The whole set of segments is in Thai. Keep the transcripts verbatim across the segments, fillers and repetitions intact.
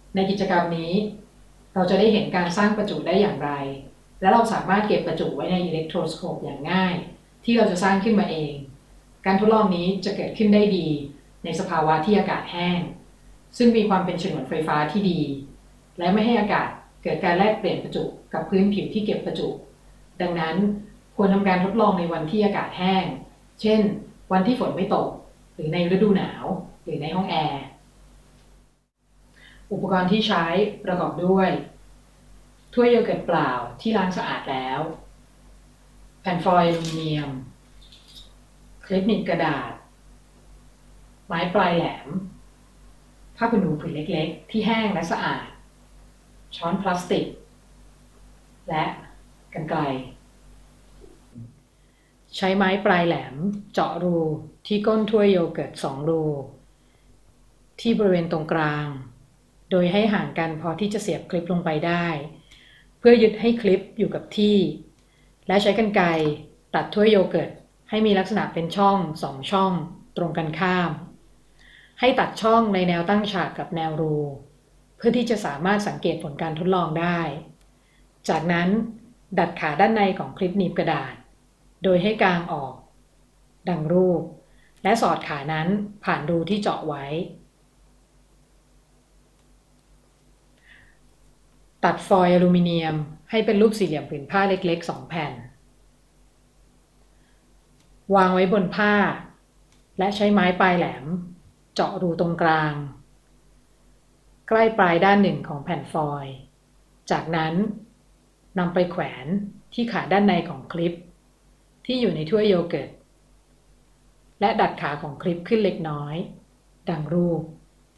ในกิจกรรมนี้เราจะได้เห็นการสร้างประจุได้อย่างไรและเราสามารถเก็บประจุไว้ในอิเล็กโทรสโคปอย่างง่ายที่เราจะสร้างขึ้นมาเองการทดลองนี้จะเกิดขึ้นได้ดีในสภาวะที่อากาศแห้งซึ่งมีความเป็นฉนวนไฟฟ้าที่ดีและไม่ให้อากาศเกิดการแลกเปลี่ยนประจุกับพื้นผิวที่เก็บประจุดังนั้นควรทำการทดลองในวันที่อากาศแห้งเช่นวันที่ฝนไม่ตกหรือในฤดูหนาวหรือในห้องแอร์อุปกรณ์ที่ใช้ประกอบด้วยถ้วยโยเกิร์ตเปล่าที่ล้างสะอาดแล้วแผ่นฟอยล์อลูมิเนียมคลิปหนีบกระดาษไม้ปลายแหลมผ้าขนหนูผืนเล็กๆที่แห้งและสะอาดช้อนพลาสติกและกรรไกรใช้ไม้ปลายแหลมเจาะรูที่ก้นถ้วยโยเกิร์ตสองรูที่บริเวณตรงกลางโดยให้ห่างกันพอที่จะเสียบคลิปลงไปได้เพื่อยึดให้คลิปอยู่กับที่และใช้กรรไกรตัดถ้วยโยเกิร์ตให้มีลักษณะเป็นช่องสองช่องตรงกันข้ามให้ตัดช่องในแนวตั้งฉากกับแนวรูเพื่อที่จะสามารถสังเกตผลการทดลองได้จากนั้นดัดขาด้านในของคลิปหนีบกระดาษโดยให้กางออกดังรูปและสอดขานั้นผ่านรูที่เจาะไว้ตัดฟอยล์อลูมิเนียมให้เป็นรูปสี่เหลี่ยมผืนผ้าเล็กๆสองแผ่นวางไว้บนผ้าและใช้ไม้ปลายแหลมเจาะรูตรงกลางใกล้ปลายด้านหนึ่งของแผ่นฟอยล์จากนั้นนำไปแขวนที่ขาด้านในของคลิปที่อยู่ในถ้วยโยเกิร์ตและดัดขาของคลิปขึ้นเล็กน้อยดังรูป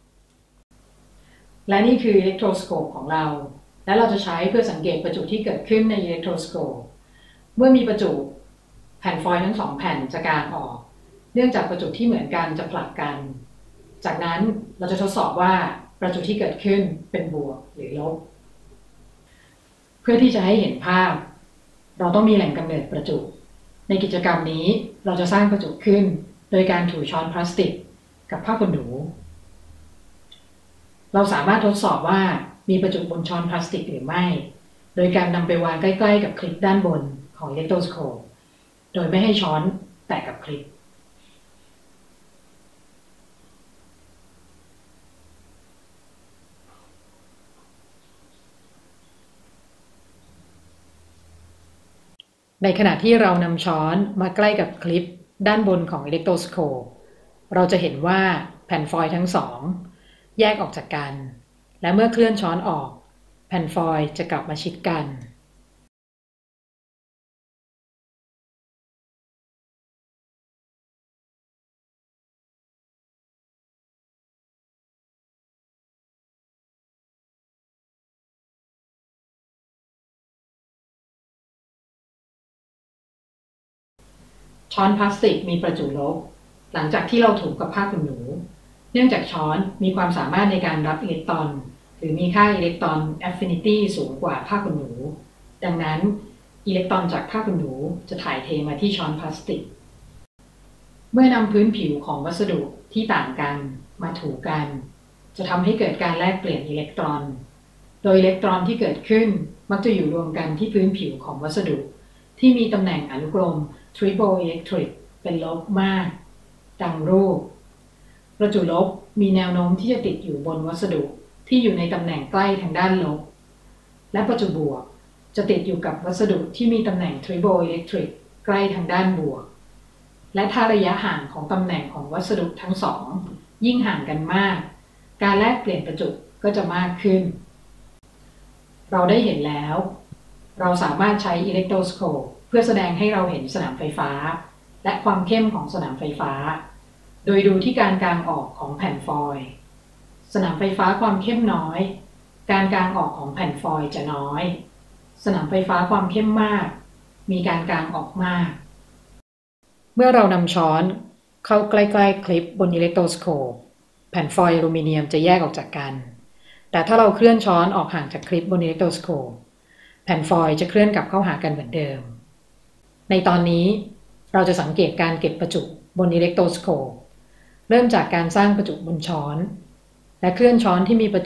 และนี่คืออิเล็กโทรสโคปของเราและเราจะใช้เพื่อสังเกตประจุที่เกิดขึ้นในอิเล็กโทรสโคปเมื่อมีประจุแผ่นฟอยล์ทั้งสองแผ่นจะกางออกเนื่องจากประจุที่เหมือนกันจะผลักกันจากนั้นเราจะทดสอบว่าประจุที่เกิดขึ้นเป็นบวกหรือลบเพื่อที่จะให้เห็นภาพเราต้องมีแหล่งกำเนิดประจุในกิจกรรมนี้เราจะสร้างประจุขึ้นโดยการถูช้อนพลาสติกกับผ้าขนหนูเราสามารถทดสอบว่ามีประจุบนช้อนพลาสติกหรือไม่โดยการนำไปวางใกล้ๆกับคลิปด้านบนของอิเล็กโทรสโคปโดยไม่ให้ช้อนแตะกับคลิปในขณะที่เรานำช้อนมาใกล้กับคลิปด้านบนของอิเล็กโทรสโคปเราจะเห็นว่าแผ่นฟอยล์ทั้งสองแยกออกจากกันและเมื่อเคลื่อนช้อนออกแผ่นฟอยล์จะกลับมาชิดกันช้อนพลาสติกมีประจุลบหลังจากที่เราถูกับผ้าขนหนูเนื่องจากช้อนมีความสามารถในการรับอิเล็กตรอนหรือมีค่าอิเล็กตรอน affinity สูงกว่าผ้าขนหนูดังนั้นอิเล็กตรอนจากผ้าขนหนูจะถ่ายเทมาที่ช้อนพลาสติกเมื่อนำพื้นผิวของวัสดุที่ต่างกันมาถูกันจะทำให้เกิดการแลกเปลี่ยนอิเล็กตรอนโดยอิเล็กตรอนที่เกิดขึ้นมักจะอยู่รวมกันที่พื้นผิวของวัสดุที่มีตำแหน่งอนุกรม triple electric เป็นลบมากดังรูปประจุลบมีแนวโน้มที่จะติดอยู่บนวัสดุที่อยู่ในตำแหน่งใกล้ทางด้านลบและประจุบวกจะติดอยู่กับวัสดุที่มีตำแหน่ง triple electric ใกล้ทางด้านบวกและถ้าระยะห่างของตำแหน่งของวัสดุทั้งสองยิ่งห่างกันมากการแลกเปลี่ยนประจุก็จะมากขึ้นเราได้เห็นแล้วเราสามารถใช้อิเล็กโทรสโคปเพื่อแสดงให้เราเห็นสนามไฟฟ้าและความเข้มของสนามไฟฟ้าโดยดูที่การกางออกของแผ่นฟอยล์สนามไฟฟ้าความเข้มน้อยการกางออกของแผ่นฟอยล์จะน้อยสนามไฟฟ้าความเข้มมากมีการกางออกมากเมื่อเรานำช้อนเข้าใกล้ๆคลิปบนอิเล็กโทรสโคปแผ่นฟอยล์อลูมิเนียมจะแยกออกจากกันแต่ถ้าเราเคลื่อนช้อนออกห่างจากคลิปบนอิเล็กโทรสโคปแผ่นฟอยล์จะเคลื่อนกลับเข้าหากันเหมือนเดิมในตอนนี้เราจะสังเกตการเก็บประจุบนอิเล็กโทรสโคปเริ่มจากการสร้างประจุบนช้อนและเคลื่อนช้อนที่มีประจุ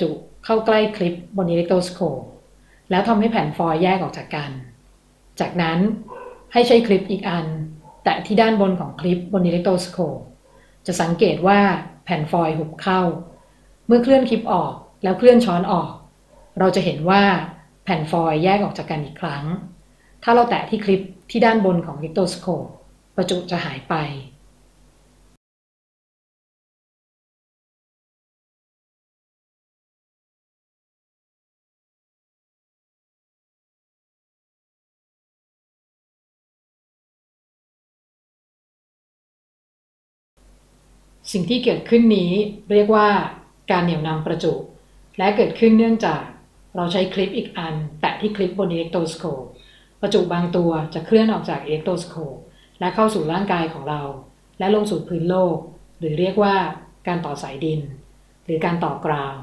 เข้าใกล้คลิปบนอิเล็กโทรสโคปแล้วทำให้แผ่นฟอยล์แยกออกจากกันจากนั้นให้ใช้คลิปอีกอันแตะที่ด้านบนของคลิปบนอิเล็กโทรสโคปจะสังเกตว่าแผ่นฟอยล์หุบเข้าเมื่อเคลื่อนคลิปออกแล้วเคลื่อนช้อนออกเราจะเห็นว่าแผ่นฟอยล์แยกออกจากกันอีกครั้งถ้าเราแตะที่คลิปที่ด้านบนของอิเล็กโทรสโคปประจุจะหายไปสิ่งที่เกิดขึ้นนี้เรียกว่าการเหนี่ยวนำประจุและเกิดขึ้นเนื่องจากเราใช้คลิปอีกอันแตะที่คลิปบนอิเล็กโทรสโคปประจุบางตัวจะเคลื่อนออกจากอิเล็กโทรสโคปและเข้าสู่ร่างกายของเราและลงสู่พื้นโลกหรือเรียกว่าการต่อสายดินหรือการต่อกราว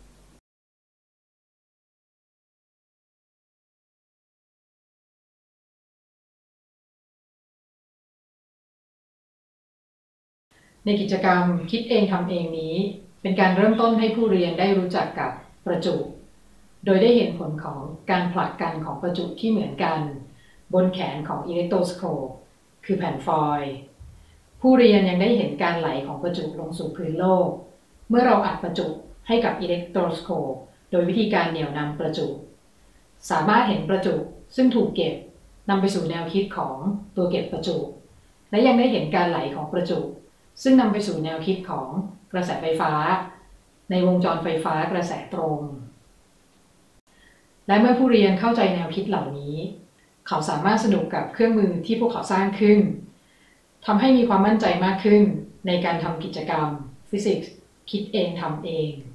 ในกิจกรรมคิดเองทำเองนี้เป็นการเริ่มต้นให้ผู้เรียนได้รู้จักกับประจุโดยได้เห็นผลของการผลักกันของประจุที่เหมือนกันบนแขนของอิเล็กโทรสโคปคือแผ่นฟอยล์ผู้เรียนยังได้เห็นการไหลของประจุลงสู่พื้นโลกเมื่อเราอัดประจุให้กับอิเล็กโทรสโคปโดยวิธีการเหนี่ยวนำประจุสามารถเห็นประจุซึ่งถูกเก็บนำไปสู่แนวคิดของตัวเก็บประจุและยังได้เห็นการไหลของประจุซึ่งนำไปสู่แนวคิดของกระแสไฟฟ้าในวงจรไฟฟ้ากระแสตรงและเมื่อผู้เรียนเข้าใจแนวคิดเหล่านี้เขาสามารถสนุกกับเครื่องมือที่พวกเขาสร้างขึ้นทำให้มีความมั่นใจมากขึ้นในการทำกิจกรรมฟิสิกส์คิดเองทำเอง